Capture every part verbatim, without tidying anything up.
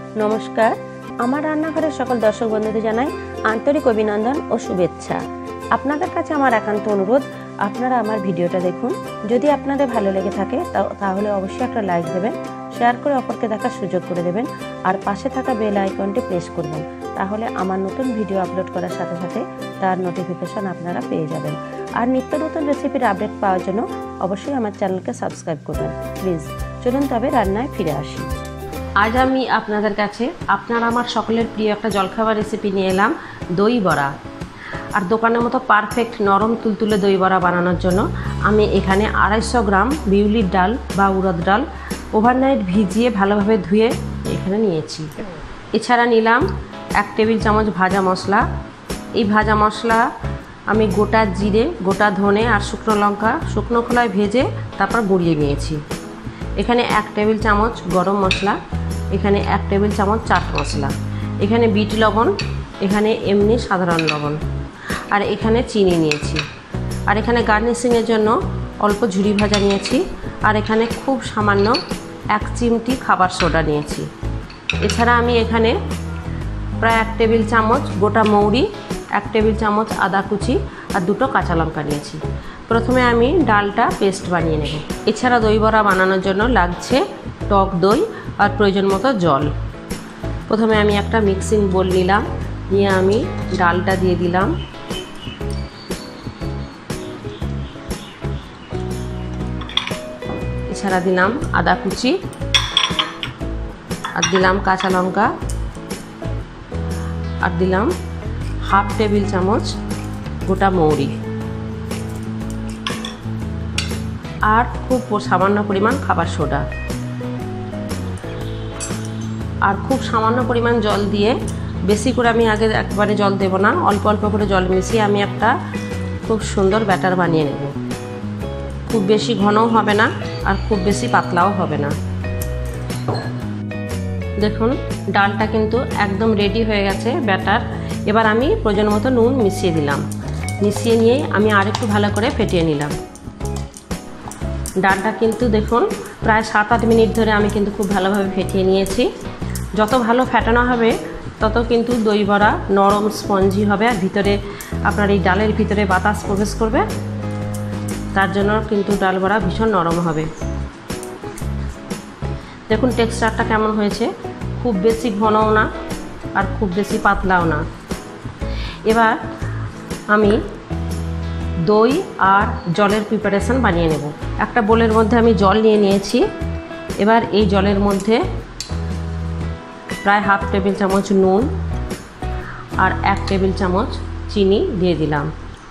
নমস্কার, আমার রান্নাঘরের সকল দর্শক বন্ধুদের জানাই আন্তরিক অভিনন্দন ও শুভেচ্ছা। আপনাদের কাছে আমার একান্ত অনুরোধ, আপনারা আমার ভিডিওটা দেখুন। যদি আপনাদের ভালো লেগে থাকে তাহলে অবশ্যই একটা লাইক দেবেন, শেয়ার করে অপরকে দেখার সুযোগ করে দেবেন, আর পাশে থাকা বেল আইকনটি প্রেস করবেন। তাহলে আমার নতুন ভিডিও আপলোড করার সাথে সাথে তার নোটিফিকেশন আপনারা পেয়ে যাবেন। আর নিত্য নতুন রেসিপির আপডেট পাওয়ার জন্য অবশ্যই আমার চ্যানেলকে সাবস্ক্রাইব করবেন প্লিজ। চলুন তবে রান্নায় ফিরে আসি। আজ আমি আপনাদের কাছে আপনার আমার সকলের প্রিয় একটা জলখাবার রেসিপি নিয়ে এলাম, দই বড়া। আর দোকানের মতো পারফেক্ট নরম তুলতুলে দই বড়া বানানোর জন্য আমি এখানে আড়াইশো গ্রাম বিউলির ডাল বা উড়দ ডাল ওভারনাইট ভিজিয়ে ভালোভাবে ধুয়ে এখানে নিয়েছি। এছাড়া নিলাম এক টেবিল চামচ ভাজা মশলা। এই ভাজা মশলা আমি গোটা জিরে, গোটা ধনে আর শুকনো লঙ্কা শুকনো খোলায় ভেজে তারপর গুঁড়িয়ে নিয়েছি। এখানে এক টেবিল চামচ গরম মশলা, এখানে এক টেবিল চামচ চাট মশলা, এখানে বিট লবণ, এখানে এমনি সাধারণ লবণ, আর এখানে চিনি নিয়েছি। আর এখানে গার্নিশিংয়ের জন্য অল্প ঝুরি ভাজা নিয়েছি। আর এখানে খুব সামান্য এক চিমটি খাবার সোডা নিয়েছি। এছাড়া আমি এখানে প্রায় এক টেবিল চামচ গোটা মৌরি, এক টেবিল চামচ আদা কুচি আর দুটো কাঁচা লঙ্কা নিয়েছি। প্রথমে আমি ডালটা পেস্ট বানিয়ে নেব। এছাড়া দই বড়া বানানোর জন্য লাগছে টক দই আর প্রয়োজন মতো জল। প্রথমে আমি একটা মিক্সিং বোল নিলাম, নিয়ে আমি ডালটা দিয়ে দিলাম। এছাড়া দিলাম আদা কুচি আর দিলাম কাঁচা লঙ্কা আর দিলাম হাফ টেবিল চামচ গোটা মৌরি আর খুব সামান্য পরিমাণ খাবার সোডা আর খুব সামান্য পরিমাণ জল দিয়ে, বেশি করে আমি আগে একবারে জল দেব না, অল্প অল্প করে জল মিশিয়ে আমি একটা খুব সুন্দর ব্যাটার বানিয়ে নেব। খুব বেশি ঘনও হবে না আর খুব বেশি পাতলাও হবে না। দেখুন ডালটা কিন্তু একদম রেডি হয়ে গেছে ব্যাটার। এবার আমি প্রয়োজন মতো নুন মিশিয়ে দিলাম। মিশিয়ে নিয়ে আমি আরেকটু ভালো করে ফেটিয়ে নিলাম। ডালটা কিন্তু দেখুন প্রায় সাত আট মিনিট ধরে আমি কিন্তু খুব ভালোভাবে ফেটিয়ে নিয়েছি। যত ভালো ফেটানো হবে তত কিন্তু দই বড়া নরম স্পঞ্জি হবে, আর ভিতরে আপনার এই ডালের ভিতরে বাতাস প্রবেশ করবে, তার জন্য কিন্তু ডাল বড়া ভীষণ নরম হবে। দেখুন টেক্সচারটা কেমন হয়েছে, খুব বেশি ঘনও না আর খুব বেশি পাতলাও না। এবার আমি দই আর জলের প্রিপারেশন বানিয়ে নেব। একটা বোলের মধ্যে আমি জল নিয়ে নিয়েছি। এবার এই জলের মধ্যে প্রায় হাফ টেবিল চামচ নুন আর এক টেবিল চামচ চিনি দিয়ে দিলাম,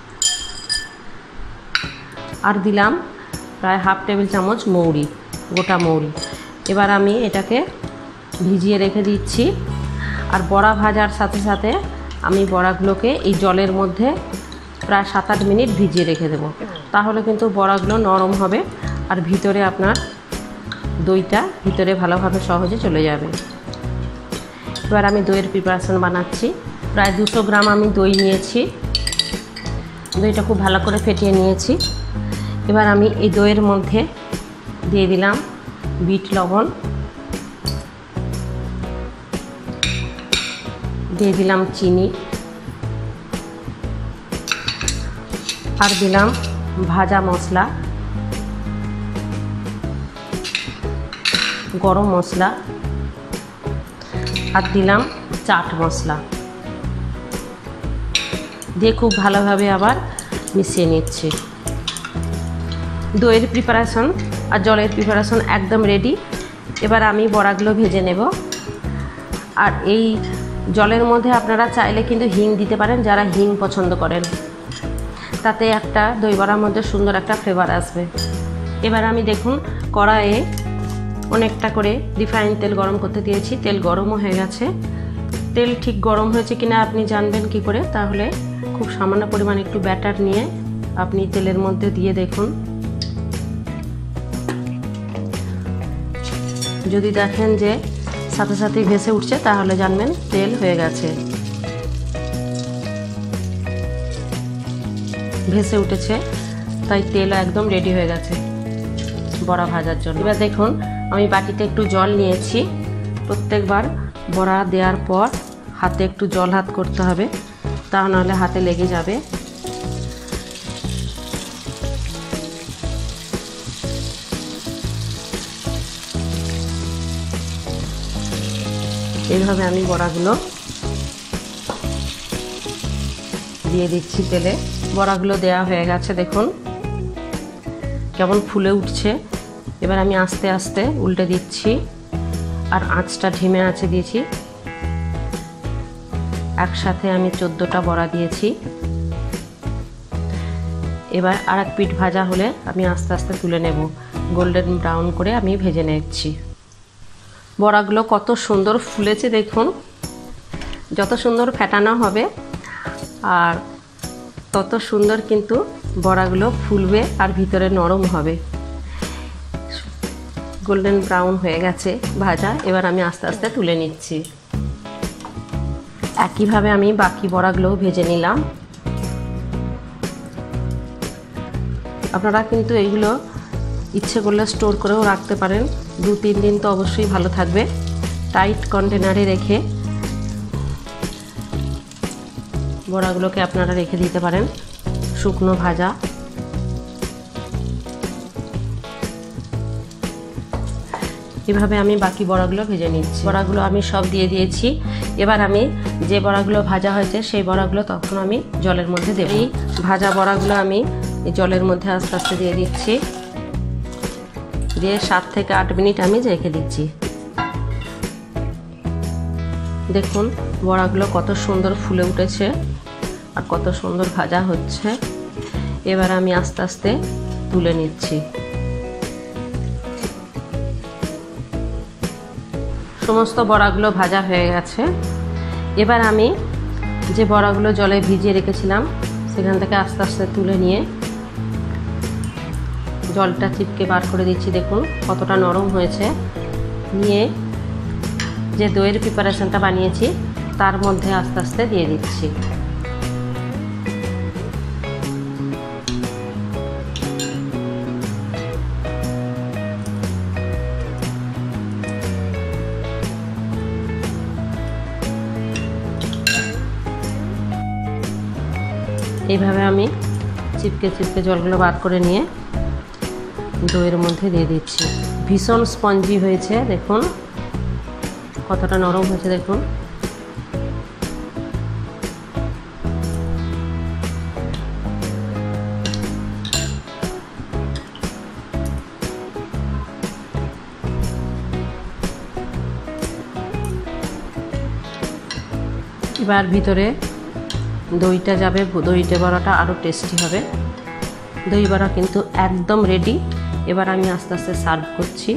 আর দিলাম প্রায় হাফ টেবিল চামচ মৌরি, গোটা মৌরি। এবার আমি এটাকে ভিজিয়ে রেখে দিচ্ছি। আর বড়া ভাজার সাথে সাথে আমি বড়াগুলোকে এই জলের মধ্যে প্রায় সাত আট মিনিট ভিজিয়ে রেখে দেব। তাহলে কিন্তু বড়াগুলো নরম হবে আর ভিতরে আপনার দইটা ভিতরে ভালোভাবে সহজে চলে যাবে। এবার আমি দইয়ের প্রিপারেশন বানাচ্ছি। প্রায় দুশো গ্রাম আমি দই নিয়েছি। দইটা খুব ভালো করে ফেটিয়ে নিয়েছি। এবার আমি এই দইয়ের মধ্যে দিয়ে দিলাম বিট লবণ, দিয়ে দিলাম চিনি, আর দিলাম ভাজা মশলা, গরম মশলা, আর দিলাম চাট মশলা দিয়ে খুব ভালোভাবে আবার মিশিয়ে নিচ্ছি। দইয়ের প্রিপারেশন আর জলের প্রিপারেশন একদম রেডি। এবার আমি বড়াগুলো ভেজে নেব। আর এই জলের মধ্যে আপনারা চাইলে কিন্তু হিং দিতে পারেন, যারা হিং পছন্দ করেন, তাতে একটা দই বড়ার মধ্যে সুন্দর একটা ফ্লেভার আসবে। এবার আমি দেখুন কড়াইয়ে অনেকটা করে রিফাইন তেল গরম করতে দিয়েছি। তেল গরমও হয়ে গেছে। তেল ঠিক গরম হয়েছে কিনা আপনি জানবেন কি করে, তাহলে খুব সামান্য পরিমাণ একটু ব্যাটার নিয়ে আপনি তেলের মধ্যে দিয়ে দেখুন। যদি দেখেন যে সাথে সাথে ভেসে উঠছে তাহলে জানবেন তেল হয়ে গেছে। ভেসে উঠেছে তাই তেল একদম রেডি হয়ে গেছে বড়া ভাজার জন্য। এবার দেখুন আমি বাটিতে একটু জল নিয়েছি। প্রত্যেকবার বড়া দেওয়ার পর হাতে একটু জল হাত করতে হবে, তা নাহলে হাতে লেগে যাবে। এইভাবে আমি বড়াগুলো দিয়ে দিচ্ছি তেলে। বড়াগুলো দেওয়া হয়ে গেছে, দেখুন কেমন ফুলে উঠছে। এবার আমি আস্তে আস্তে উল্টে দিচ্ছি, আর আঁচটা ধিমে আঁচে দিয়েছি। একসাথে আমি চোদ্দোটা বড়া দিয়েছি। এবার আর এক পিঠ ভাজা হলে আমি আস্তে আস্তে তুলে নেব। গোল্ডেন ব্রাউন করে আমি ভেজে নিচ্ছি। বড়াগুলো কত সুন্দর ফুলেছে দেখুন। যত সুন্দর ফেটানো হবে আর তত সুন্দর কিন্তু বড়াগুলো ফুলবে আর ভিতরে নরম হবে। গোল্ডেন ব্রাউন হয়ে গেছে ভাজা। এবার আমি আস্তে আস্তে তুলে নিচ্ছি। একইভাবে আমি বাকি বড়াগুলোও ভেজে নিলাম। আপনারা কিন্তু এইগুলো ইচ্ছে করলে স্টোর করেও রাখতে পারেন। দু তিন দিন তো অবশ্যই ভালো থাকবে। টাইট কন্টেনারে রেখে বড়াগুলোকে আপনারা রেখে দিতে পারেন শুকনো ভাজা। এভাবে আমি বাকি বড়াগুলো ভেজে নিচ্ছি। বড়াগুলো আমি সব দিয়ে দিয়েছি। এবার আমি যে বড়াগুলো ভাজা হয়েছে সেই বড়াগুলো তখন আমি জলের মধ্যে দেব। এই ভাজা বড়াগুলো আমি এই জলের মধ্যে আস্তে আস্তে দিয়ে দিচ্ছি। দিয়ে সাত থেকে আট মিনিট আমি রেখে দিচ্ছি। দেখুন বড়াগুলো কত সুন্দর ফুলে উঠেছে আর কত সুন্দর ভাজা হচ্ছে। এবার আমি আস্তে আস্তে তুলে নিচ্ছি। সমস্ত বড়াগুলো ভাজা হয়ে গেছে। এবার আমি যে বড়াগুলো জলে ভিজিয়ে রেখেছিলাম সেখান থেকে আস্তে আস্তে তুলে নিয়ে জলটা চিপকে বার করে দিচ্ছি। দেখুন কতটা নরম হয়েছে। নিয়ে যে দইয়ের প্রিপারেশনটা বানিয়েছি তার মধ্যে আস্তে আস্তে দিয়ে দিচ্ছি। এইভাবে আমি চিপকে চিপকে জলগুলো বার করে নিয়ে দইয়ের মধ্যে দিয়ে দিচ্ছি। ভীষণ স্পঞ্জি হয়েছে, দেখুন কতটা নরম হয়েছে। দেখুন এবার ভিতরে দইটা যাবে। দইটা বড়াটা আরও টেস্টি হবে। দই বড়া কিন্তু একদম রেডি। এবার আমি আস্তে আস্তে সার্ভ করছি।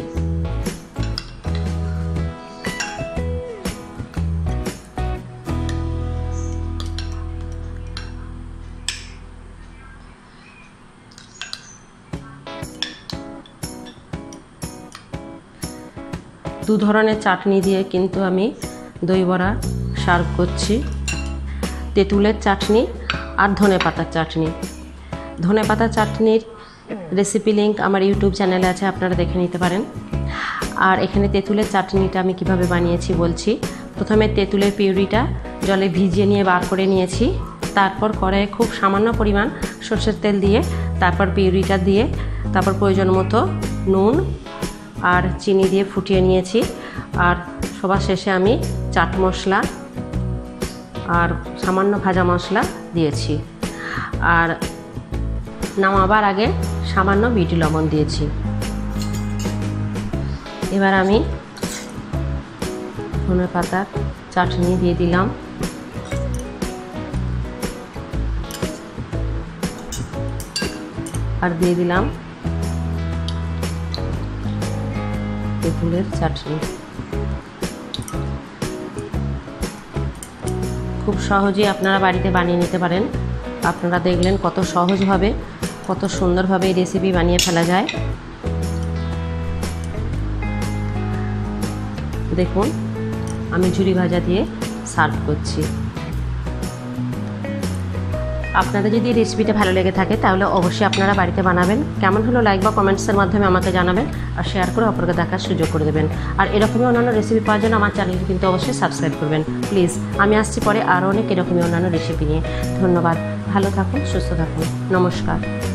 দু ধরনের চাটনি দিয়ে কিন্তু আমি দই বড়া সার্ভ করছি। তেঁতুলের চাটনি আর ধনেপাতার চাটনি। ধনেপাতার চাটনির রেসিপি লিঙ্ক আমার ইউটিউব চ্যানেলে আছে, আপনারা দেখে নিতে পারেন। আর এখানে তেঁতুলের চাটনিটা আমি কিভাবে বানিয়েছি বলছি। প্রথমে তেঁতুলের পিউরিটা জলে ভিজিয়ে নিয়ে বার করে নিয়েছি। তারপর কড়াইয়ে খুব সামান্য পরিমাণ সরষের তেল দিয়ে তারপর পিউরিটা দিয়ে তারপর প্রয়োজন মতো নুন আর চিনি দিয়ে ফুটিয়ে নিয়েছি। আর সবার শেষে আমি চাট মশলা আর সামান্য ভাজা মশলা দিয়েছি। আর নামাবার আগে সামান্য বিট লবণ দিয়েছি। এবার আমি ধনেপাতার চাটনি দিয়ে দিলাম। আর দিয়ে দিলাম তেঁতুলের চাটনি। খুব সহজেই আপনারা বাড়িতে বানিয়ে নিতে পারেন। আপনারা দেখলেন কত সহজভাবে কত সুন্দরভাবে এই রেসিপি বানিয়ে ফেলা যায়। দেখুন আমি ঝুরি ভাজা দিয়ে সার্ভ করছি। আপনাদের যদি এই রেসিপিটা ভালো লেগে থাকে তাহলে অবশ্যই আপনারা বাড়িতে বানাবেন। কেমন হলো লাইক বা কমেন্টসের মাধ্যমে আমাকে জানাবেন আর শেয়ার করে অপরকে দেখার সুযোগ করে দেবেন। আর এরকমই অন্যান্য রেসিপি পাওয়ার জন্য আমার চ্যানেলকে কিন্তু অবশ্যই সাবস্ক্রাইব করবেন প্লিজ। আমি আসছি পরে আরও অনেক এরকমই অন্যান্য রেসিপি নিয়ে। ধন্যবাদ, ভালো থাকুন, সুস্থ থাকুন, নমস্কার।